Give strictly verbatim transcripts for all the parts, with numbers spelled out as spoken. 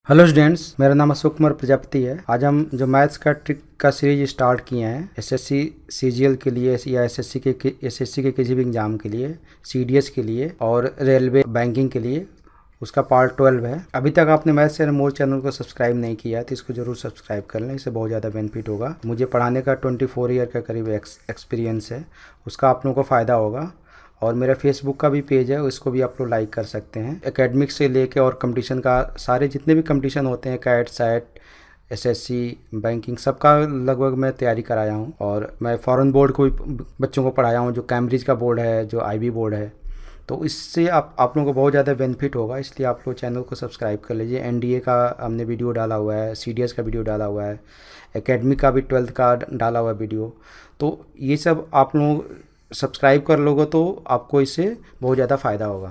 Hello students, मेरा नाम अशोक प्रजापति है। आज हम जो मैथ्स का ट्रिक का सीरीज स्टार्ट किए हैं एसएससी सीजीएल के लिए या एसएससी के एसएससी के किसी भी एग्जाम के लिए, सीडीएस के लिए और रेलवे बैंकिंग के लिए, उसका पार्ट ट्वेल्व है। अभी तक आपने मैथ्स एंड मोर चैनल को सब्सक्राइब नहीं किया है तो इसको जरूर सब्सक्राइब कर लें, इससे बहुत ज़्यादा बेनिफिट होगा। मुझे पढ़ाने का ट्वेंटी फोर ईयर का करीब एक्सपीरियंस है, उसका आप लोगों को फ़ायदा होगा। और मेरा फेसबुक का भी पेज है, उसको भी आप लोग लाइक कर सकते हैं। एकेडमिक से लेके और कंपटीशन का सारे जितने भी कंपटीशन होते हैं, कैट सैट एसएससी बैंकिंग, सबका लगभग मैं तैयारी कराया हूँ। और मैं फॉरेन बोर्ड को भी बच्चों को पढ़ाया हूँ, जो कैम्ब्रिज का बोर्ड है, जो आईबी बोर्ड है। तो इससे आप आप लोगों को बहुत ज़्यादा बेनिफिट होगा, इसलिए आप लोग चैनल को सब्सक्राइब कर लीजिए। एनडीए का हमने वीडियो डाला हुआ है, सीडीएस का वीडियो डाला हुआ है, एकेडमिक का भी ट्वेल्थ का डाला हुआ है वीडियो। तो ये सब आप लोग सब्सक्राइब कर लोगे तो आपको इससे बहुत ज़्यादा फ़ायदा होगा।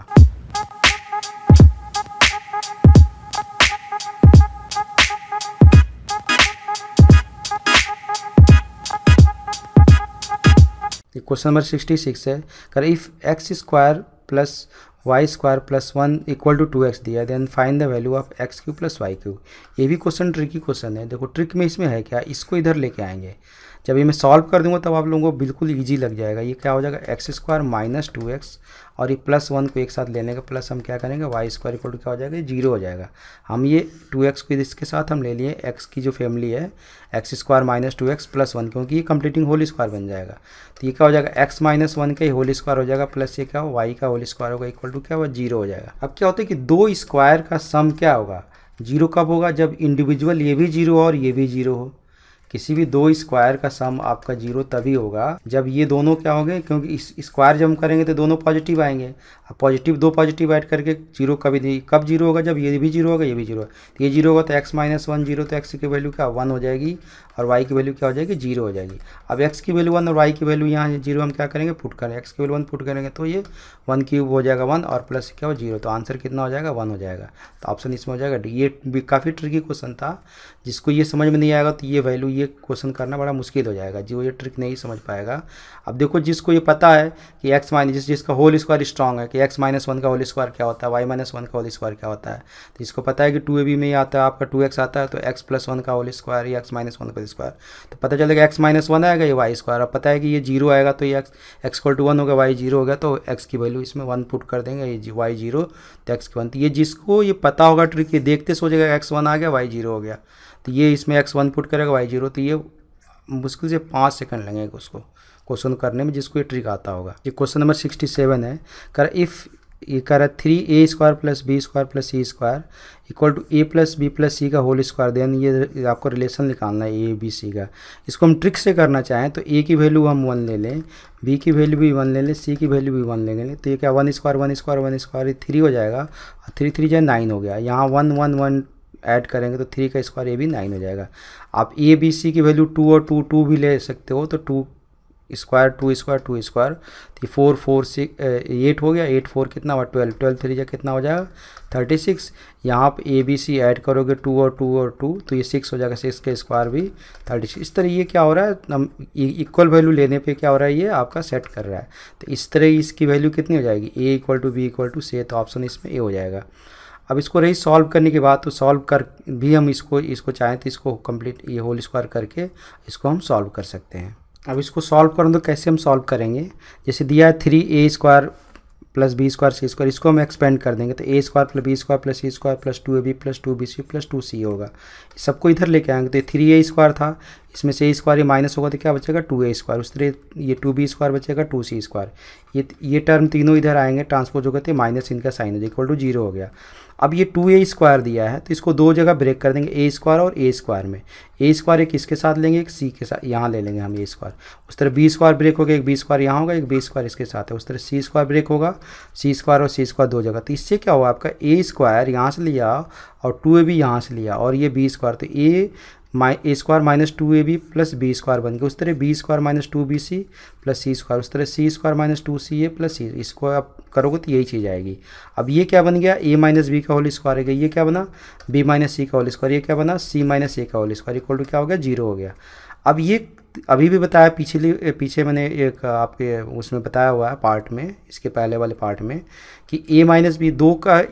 क्वेश्चन नंबर सिक्सटी सिक्स है, कर if x square plus y square plus one equal to two x दिया है, then find the value of x cube plus y cube. ये भी क्वेश्चन ट्रिकी क्वेश्चन है। देखो ट्रिक में इसमें है क्या, इसको इधर लेके आएंगे। जब ये मैं सॉल्व कर दूंगा तब आप लोगों को बिल्कुल इजी लग जाएगा। ये क्या हो जाएगा, x square minus two x और ये प्लस वन को एक साथ लेने का, प्लस हम क्या करेंगे वाई स्क्वायर इक्वल टू क्या हो जाएगा, जीरो हो जाएगा। हम ये टू एक्स को इसके साथ हम ले लिए, एक्स की जो फैमिली है x square minus two x plus one, क्योंकि ये कंप्लीटिंग होल स्क्वायर बन जाएगा। तो ये क्या हो जाएगा, एक्स माइनस वन का ही होल स्क्वायर हो जाएगा, प्लस ये क्या हो वाई का होल स्क्वायर होगा इक्वल टू क्या होगा, जीरो हो जाएगा। अब क्या होता है कि दो स्क्वायर का सम क्या होगा, जीरो कब होगा, जब इंडिविजुअल ये भी जीरो और ये भी जीरो हो। किसी भी दो स्क्वायर का सम आपका जीरो तभी होगा जब ये दोनों क्या होंगे, क्योंकि इस स्क्वायर जब हम करेंगे तो दोनों पॉजिटिव आएंगे। अब पॉजिटिव दो पॉजिटिव ऐड करके जीरो कभी नहीं, कब जीरो होगा, जब ये भी जीरो होगा ये भी जीरो होगा। तो ये जीरो होगा तो एक्स माइनस वन जीरो, तो एक्स की वैल्यू क्या वन हो जाएगी और वाई की वैल्यू क्या हो जाएगी, जीरो हो जाएगी। अब एक्स की वैल्यू वन और वाई की वैल्यू यहाँ जीरो हम क्या करेंगे, पुट करें, एक्स की वैल्यू वन पुट करेंगे तो ये वन क्यूब हो जाएगा वन और प्लस क्या हो जीरो, तो आंसर कितना हो जाएगा, वन हो जाएगा। तो ऑप्शन इसमें हो जाएगा डी। ये भी काफ़ी ट्रिकी क्वेश्चन था, जिसको ये समझ में नहीं आएगा तो ये वैल्यू ये क्वेश्चन करना बड़ा मुश्किल हो जाएगा, जो ये ट्रिक नहीं समझ पाएगा। अब देखो जिसको ये पता है कि एक्स माइनस जिस जिसका होल स्क्वायर स्ट्रॉन्ग है कि एक्स माइनस वन का होल स्क्वायर क्या होता है, वाई माइनस वन का होल स्क्वायर क्या होता है, तो इसको पता है कि टू ए बी में आता है आपका टू एक्स आता है, तो एक्स प्लस वन का होल स्क्वायर या एक्स माइनस वन का होल स्क्वायर, तो पता चलेगा एक्स माइनस वन आएगा ये वाई स्क्वायर। अब पता है कि ये जीरो आएगा तो ये x x equal to one होगा, वाई जीरो हो गया तो एक्स की वैल्यू इसमें वन पुट कर देंगे, ये वाई जीरो तो एक्स की वन। तो ये जिसको ये पता होगा ट्रिक, ये देखते सोचेगा एक्स वन आ गया वाई जीरो हो गया, तो ये इसमें एक्स वन पुट करेगा वाई जीरो, तो ये मुश्किल से पाँच सेकंड लगेंगे उसको क्वेश्चन करने में, जिसको ये ट्रिक आता होगा। ये क्वेश्चन नंबर सिक्सटी सेवन है, कर इफ़ ये कर three a square plus b square plus c square equal to a plus b plus c का होल स्क्वायर, देन ये आपको रिलेशन निकालना है ए बी सी का। इसको हम ट्रिक से करना चाहें तो ए की वैल्यू हम वन ले लें, बी की वैल्यू भी वन ले लें, सी की वैल्यू भी वन ले लें, तो ये क्या one square one square one square three हो जाएगा और थ्री थ्री जो नाइन हो गया। यहाँ वन वन वन ऐड करेंगे तो थ्री का स्क्वायर ये भी नाइन हो जाएगा। आप ए बी सी की वैल्यू टू और टू टू भी ले सकते हो, तो two square two square two square तो फोर फोर सिक्स एट हो गया, एट फोर कितना हुआ ट्वेल्व, ट्वेल्व थ्री जा कितना हो जाएगा थर्टी सिक्स। यहाँ आप ए बी सी ऐड करोगे टू और टू और टू तो ये सिक्स हो जाएगा, सिक्स का स्क्वायर भी थर्टी सिक्स। इस तरह ये क्या हो रहा है, हम इक्वल वैल्यू लेने पे क्या हो रहा है, ये आपका सेट कर रहा है। तो इस तरह इसकी वैल्यू कितनी हो जाएगी, a equal to b equal to c, तो ऑप्शन इसमें ए हो जाएगा। अब इसको रही सॉल्व करने के बाद, तो सॉल्व कर भी हम इसको इसको चाहें तो इसको कंप्लीट ये होल स्क्वायर करके इसको हम सॉल्व कर सकते हैं। अब इसको सॉल्व करें तो कैसे हम सॉल्व करेंगे, जैसे दिया है three a square plus b square c square, इसको हम एक्सपेंड कर देंगे तो a square plus b square plus c square plus two A B plus two B C plus two c होगा। सबको इधर लेके आएंगे तो थ्री ए स्क्वायर था, इसमें से ए स्क्वायर ये माइनस होगा तो क्या बचेगा टू ए स्क्वायर, उस तरह ये टू बी स्क्वायर बचेगा टू सी स्क्वायर। ये ये टर्म तीनों इधर आएंगे, ट्रांसपोज होगा तो माइनस इनका साइन हो जाएगा इक्वल टू जीरो हो गया। अब ये टू ए स्क्वायर दिया है तो इसको दो जगह ब्रेक कर देंगे, ए स्क्वायर और ए स्क्वायर में। ए स्क्वायर एक इसके साथ लेंगे, एक सी के साथ यहाँ ले लेंगे हम ए स्क्वायर। उस तरह बी स्क्वायर ब्रेक होगा, एक बी स्क्वायर यहाँ होगा, एक बी स्क्वायर इसके साथ है। उस तरह सी स्क्वायर ब्रेक होगा, सी स्क्वायर और सी स्क्वायर दो जगह। तो इससे क्या हुआ, आपका ए स्क्वायर यहाँ से लिया और टू ए बी यहाँ से लिया और ये बी स्क्वायर, तो ए माइ a square minus two A B plus b square बन गया। उस तरह b square minus two B C plus c square, उस तरह c square minus two c a plus c, इसको आप करोगे तो यही चीज़ आएगी। अब ये क्या बन गया, ए माइनस बी का होल स्क्वायर है गया, ये क्या बना बी माइनस सी का होल स्क्वायर, ये क्या बना सी माइनस ए का होल स्क्वायर इक्वल टू क्या हो गया, जीरो हो गया। अब ये अभी भी बताया पिछली पीछे मैंने एक आपके उसमें बताया हुआ है पार्ट में, इसके पहले वाले पार्ट में कि ए माइनस बी दो का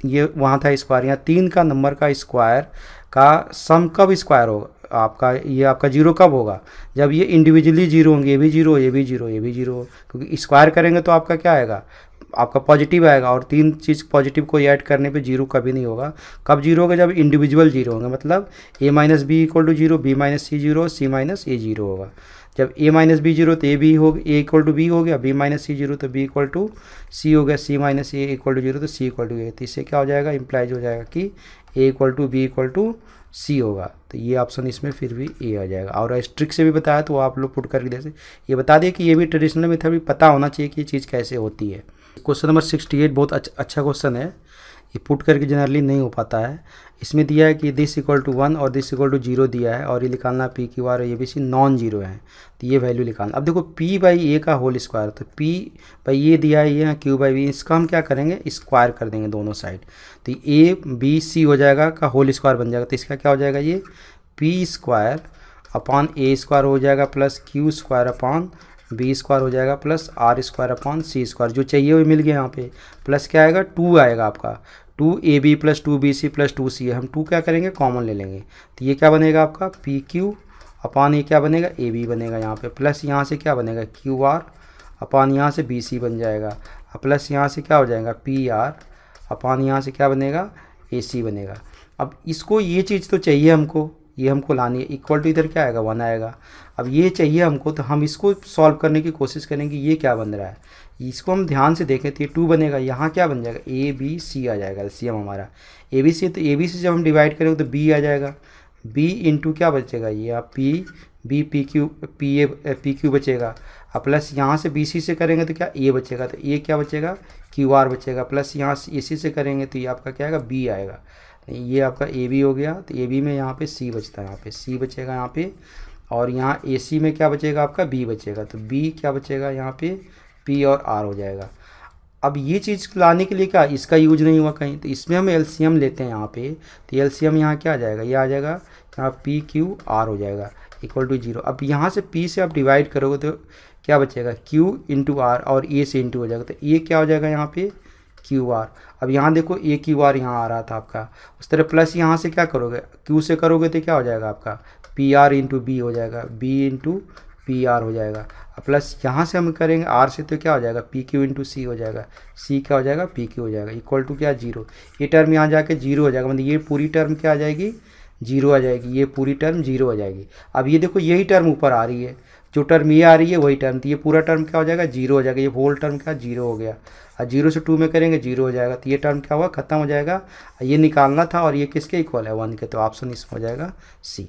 ये वहाँ था स्क्वायर, यहाँ तीन का नंबर का स्क्वायर का सम कब स्क्वायर होगा आपका, ये आपका जीरो कब होगा, जब ये इंडिविजुअली जीरो होंगे, ये भी जीरो ये भी जीरो ये भी जीरो, क्योंकि स्क्वायर करेंगे तो आपका क्या आएगा, आपका पॉजिटिव आएगा, और तीन चीज़ पॉजिटिव को ऐड करने पे जीरो कभी नहीं होगा। कब जीरो होगा, जब इंडिविजुअल जीरो होंगे, मतलब a minus b equal to zero, b minus c zero, c minus a zero होगा। जब ए माइनस बी जीरो तो ए बी हो ए इक्वल टू बी हो गया, बी माइनस सी जीरो तो बी इक्वल टू सी हो गया, c minus a equal to zero तो सी इक्वल टू ए। तो इससे क्या हो जाएगा, इंप्लाइज हो जाएगा कि a equal to b equal to c होगा। तो ये ऑप्शन इसमें फिर भी ए आ जाएगा। और ट्रिक से भी बताया तो आप लोग पुट करके जैसे ये बता दिए कि ये भी ट्रेडिशनल मेथड भी पता होना चाहिए कि ये चीज़ कैसे होती है। क्वेश्चन नंबर सिक्सटी एट बहुत अच्छा क्वेश्चन है, ये पुट करके जनरली नहीं हो पाता है। इसमें दिया है कि दिस इक्वल टू वन और दिस इक्वल टू जीरो दिया है, और ये निकालना पी क्यू आर ये भी सी नॉन जीरो है, तो ये वैल्यू निकालना। अब देखो पी बाई ए का होल स्क्वायर, तो पी बाई ये दिया है, ये क्यू बाई बी, इसका हम क्या करेंगे, स्क्वायर कर देंगे दोनों साइड, तो ए बी सी हो जाएगा का होल स्क्वायर बन जाएगा। तो इसका क्या हो जाएगा, ये P square upon A square हो जाएगा plus Q square upon B square हो जाएगा plus R square upon C square, जो चाहिए वो मिल गया यहाँ पे। प्लस क्या आएगा, टू आएगा आपका, two A B plus two B C plus two C है, हम टू क्या करेंगे कॉमन ले लेंगे, तो ये क्या बनेगा आपका पी क्यू अपॉन ये क्या बनेगा ए बी बनेगा यहाँ पे, प्लस यहाँ से क्या बनेगा क्यू आर अपॉन यहाँ से बी सी बन जाएगा, प्लस यहाँ से क्या हो जाएगा पी आर अपॉन यहाँ से क्या बनेगा ए सी बनेगा। अब इसको ये चीज़ तो चाहिए हमको, ये हमको लानी है, इक्वल टू इधर क्या आएगा वन आएगा। अब ये चाहिए हमको, तो हम इसको सॉल्व करने की कोशिश करेंगे, ये क्या बन रहा है, इसको हम ध्यान से देखें तो ये टू बनेगा, यहाँ क्या बन जाएगा ए बी सी आ जाएगा, एलसीएम हमारा ए बी सी, तो ए बी सी जब हम डिवाइड करेंगे तो बी आ जाएगा, बी इंटू क्या बचेगा, ये आप P B P Q P A P Q बचेगा, और प्लस यहाँ से बी सी से करेंगे तो क्या ए बचेगा, तो ए क्या बचेगा क्यू आर बचेगा, प्लस यहाँ से ए सी से करेंगे तो ये आपका क्या आएगा बी आएगा, ये आपका ए बी हो गया, तो ए बी में यहाँ पे सी बचता है, यहाँ पे सी बचेगा यहाँ पे, और यहाँ ए सी में क्या बचेगा आपका बी बचेगा, तो बी क्या बचेगा यहाँ पे पी और आर हो जाएगा। अब ये चीज़ लाने के लिए क्या इसका यूज नहीं हुआ कहीं, तो इसमें हम एलसीएम लेते हैं यहाँ पे, तो एलसीएम यहाँ क्या आ जाएगा, ये आ जाएगा यहाँ पी क्यू आर हो जाएगा इक्वल टू जीरो। अब यहाँ से पी से आप डिवाइड करोगे तो क्या बचेगा क्यू इंटू आर, और ए से इंटू हो जाएगा, तो ए क्या हो जाएगा यहाँ पे क्यू आर। अब यहाँ देखो ए क्यू आर यहाँ आ रहा था आपका, उस तरह प्लस यहाँ से क्या करोगे क्यू से करोगे तो क्या हो जाएगा आपका पी आर इंटू बी हो जाएगा, बी इंटू पी आर हो जाएगा, प्लस यहाँ से हम करेंगे आर से तो क्या हो जाएगा पी क्यू इंटू सी हो जाएगा, सी क्या हो जाएगा पी क्यू हो जाएगा, इक्वल टू क्या जीरो। ये टर्म यहाँ जाके जीरो हो जाएगा, मतलब ये पूरी टर्म क्या आ जाएगी जीरो आ जाएगी, ये पूरी टर्म जीरो आ जाएगी। अब ये देखो यही टर्म ऊपर आ रही है, जो टर्म ये आ रही है वही टर्म, तो ये पूरा टर्म क्या हो जाएगा जीरो हो जाएगा, ये होल टर्म क्या जीरो हो गया, और जीरो से टू में करेंगे जीरो हो जाएगा, तो ये टर्म क्या हुआ खत्म हो जाएगा। ये निकालना था और ये किसके इक्वल है वन के, तो ऑप्शन इसमें हो जाएगा सी।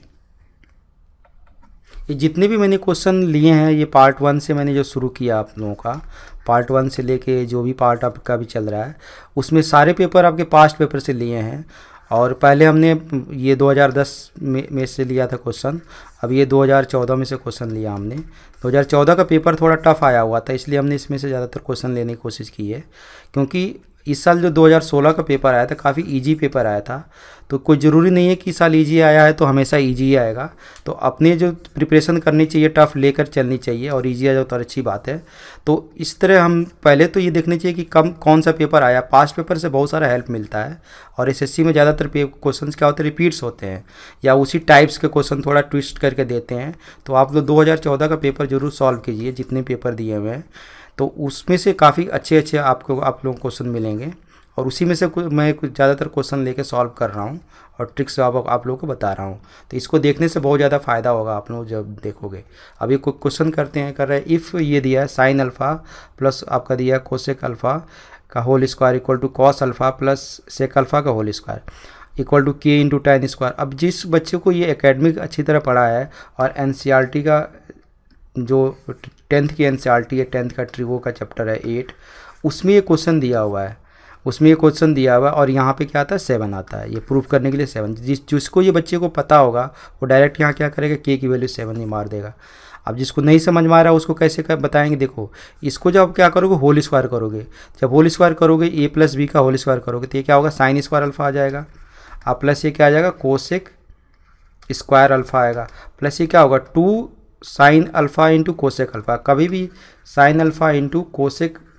ये जितने भी मैंने क्वेश्चन लिए हैं ये पार्ट वन से मैंने जो शुरू किया आप लोगों का, पार्ट वन से लेके जो भी पार्ट आपका भी चल रहा है उसमें सारे पेपर आपके पास्ट पेपर से लिए हैं। और पहले हमने ये दो हज़ार दस में, में से लिया था क्वेश्चन, अब ये दो हज़ार चौदह में से क्वेश्चन लिया हमने। दो हज़ार चौदह का पेपर थोड़ा टफ आया हुआ था, इसलिए हमने इसमें से ज़्यादातर क्वेश्चन लेने की कोशिश की है, क्योंकि इस साल जो दो हज़ार सोलह का पेपर आया था काफ़ी इजी पेपर आया था, तो कोई ज़रूरी नहीं है कि इस साल इजी आया है तो हमेशा इजी ही आएगा। तो अपने जो प्रिपरेशन करनी चाहिए टफ लेकर चलनी चाहिए, और इजी आ जाए तो अच्छी बात है। तो इस तरह हम पहले तो ये देखना चाहिए कि कम कौन सा पेपर आया, पास्ट पेपर से बहुत सारा हेल्प मिलता है। और एसएससी में ज़्यादातर क्वेश्चन क्या होते हैं रिपीट्स होते हैं, या उसी टाइप्स के क्वेश्चन थोड़ा ट्विस्ट करके देते हैं। तो आप लोग दो हज़ार चौदह का पेपर जरूर सॉल्व कीजिए, जितने पेपर दिए हुए हैं तो उसमें से काफ़ी अच्छे अच्छे आपको आप लोगों को क्वेश्चन मिलेंगे, और उसी में से मैं कुछ ज़्यादातर क्वेश्चन लेके सॉल्व कर रहा हूँ और ट्रिक्स आप, आप लोगों को बता रहा हूँ। तो इसको देखने से बहुत ज़्यादा फ़ायदा होगा आप लोग जब देखोगे। अब ये क्वेश्चन करते हैं कर रहे हैं, इफ़ ये दिया है साइन अल्फ़ा प्लस आपका दिया है कोसेक अल्फ़ा का whole square equal to cos alpha plus sec alpha का whole square equal to K into tan square. अब जिस बच्चे को ये एकेडमिक अच्छी तरह पढ़ा है और एनसीईआरटी का जो टेंथ की एनसीईआरटी है, टेंथ का ट्रिगो का चैप्टर है एट, उसमें ये क्वेश्चन दिया हुआ है, उसमें ये क्वेश्चन दिया हुआ है और यहाँ पे क्या आता है सेवन आता है, ये प्रूफ करने के लिए सेवन। जिस जिसको ये बच्चे को पता होगा वो डायरेक्ट यहाँ क्या करेगा के की वैल्यू सेवन ही मार देगा। अब जिसको नहीं समझ में आ रहा है उसको कैसे कर बताएंगे, देखो इसको जब क्या करोगे होल स्क्वायर करोगे, जब होल स्क्वायर करोगे ए प्लस बी का होल स्क्वायर करोगे तो ये क्या होगा साइन स्क्वायर अल्फ़ा आ जाएगा, अब प्लस ये क्या आ जाएगा कोसेक स्क्वायर अल्फ़ा आएगा, प्लस ये क्या होगा two sine alpha into cosec alpha. कभी भी sine alpha into cosec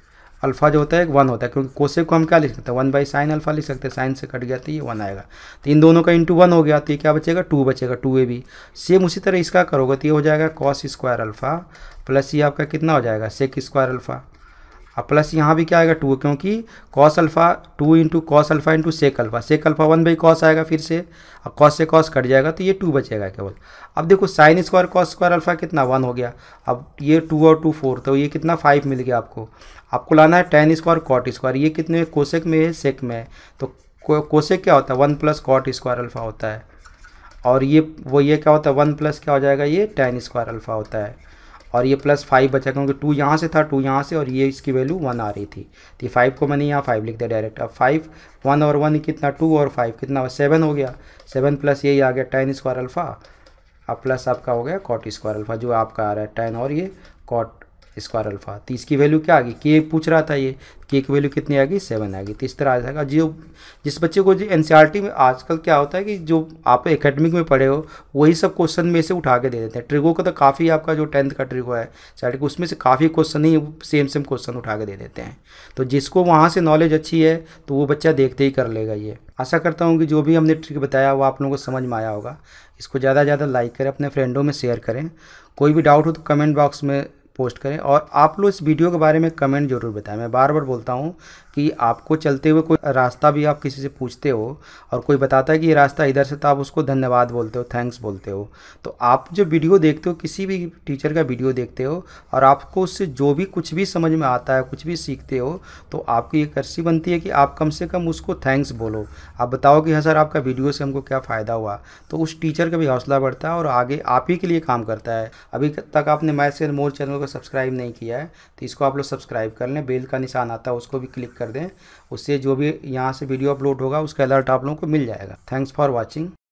alpha जो होता है वन होता है, क्योंकि कोसेक को हम क्या लिख सकते हैं, वन बाई साइन अल्फा लिख सकते हैं, साइन से कट गया तो ये वन आएगा। तो इन दोनों का इंटू वन हो गया तो ये क्या बचेगा, टू बचेगा, टू ए बी। सेम उसी तरह इसका करोगे तो ये हो जाएगा कॉस स्क्वायर अल्फा प्लस ये आपका कितना हो जाएगा, सेक स्क्वायर अल्फा। अब प्लस यहाँ भी क्या आएगा टू, क्योंकि cos alpha two into cos alpha into sec alpha, sec alpha one by cos आएगा फिर से, अब कॉस से कॉस कट जाएगा तो ये टू बचेगा केवल। अब देखो sine square cos square alpha कितना वन हो गया, अब ये टू और टू फोर, तो ये कितना फाइव मिल गया आपको। आपको लाना है टेन स्क्वायर कॉट स्क्वायर, ये कितने में, कोसेक में है सेक में है, तो कोसेक क्या होता है one plus cot square alpha होता है, और ये वो ये क्या होता है वन प्लस क्या हो जाएगा, ये टेन स्क्वायर अल्फा होता है, और ये प्लस फाइव बचा क्योंकि टू यहाँ से था, टू यहाँ से, और ये इसकी वैल्यू वन आ रही थी, तो ये फाइव को मैंने यहाँ फाइव लिख दिया डायरेक्ट। अब फाइव वन और वन कितना, टू और फाइव कितना, सेवन हो गया, सेवन प्लस यही आ गया टेन स्क्वायर अल्फा, अब प्लस आपका हो गया कॉट स्क्वायर अल्फा जो आपका आ रहा है टेन और ये कॉट स्क्वायर अल्फा। तो इसकी वैल्यू क्या आ गई, के पूछ रहा था, ये के की वैल्यू कितनी आ गई, सेवन आ गई। तो इस तरह आ जाएगा। जो जिस बच्चे को जो एनसीईआरटी में आजकल क्या होता है कि जो आप एकेडमिक में पढ़े हो वही सब क्वेश्चन में से उठा के दे देते हैं। ट्रिगो का तो काफ़ी आपका जो टेंथ का ट्रिगो है साइड को, उसमें से काफ़ी क्वेश्चन ही सेम सेम क्वेश्चन उठा के दे देते हैं। तो जिसको वहाँ से नॉलेज अच्छी है तो वो बच्चा देखते ही कर लेगा। ये आशा करता हूँ कि जो भी हमने ट्रिक बताया वो आप लोगों को समझ में आया होगा। इसको ज़्यादा से ज़्यादा लाइक करें, अपने फ्रेंडों में शेयर करें। कोई भी डाउट हो तो कमेंट बॉक्स में पोस्ट करें, और आप लोग इस वीडियो के बारे में कमेंट जरूर बताएं। मैं बार बार बोलता हूं कि आपको चलते हुए कोई रास्ता भी आप किसी से पूछते हो और कोई बताता है कि ये रास्ता इधर से, तो आप उसको धन्यवाद बोलते हो, थैंक्स बोलते हो। तो आप जो वीडियो देखते हो, किसी भी टीचर का वीडियो देखते हो और आपको उससे जो भी कुछ भी समझ में आता है, कुछ भी सीखते हो, तो आपकी ये कर्सी बनती है कि आप कम से कम उसको थैंक्स बोलो। आप बताओ कि हाँ सर आपका वीडियो से हमको क्या फ़ायदा हुआ, तो उस टीचर का भी हौसला बढ़ता है और आगे आप ही के लिए काम करता है। अभी तक आपने मैथ्स एंड मोर चैनल को सब्सक्राइब नहीं किया है तो इसको आप लोग सब्सक्राइब कर लें, बेल का निशान आता है उसको भी क्लिक कर दें, उससे जो भी यहाँ से वीडियो अपलोड होगा उसका अलर्ट आप लोगों को मिल जाएगा। Thanks for watching.